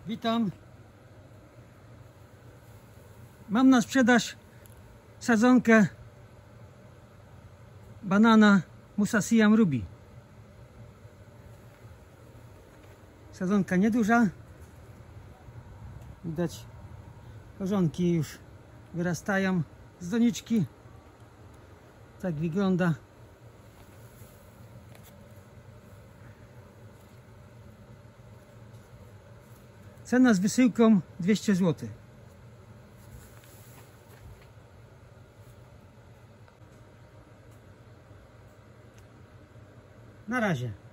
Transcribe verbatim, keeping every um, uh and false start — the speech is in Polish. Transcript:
Witam. Mam na sprzedaż sadzonkę banana Musa Siam Ruby. Sadzonka nieduża. Widać, korzonki już wyrastają z doniczki. Tak wygląda. Cena z wysyłką dwieście złotych. Na razie.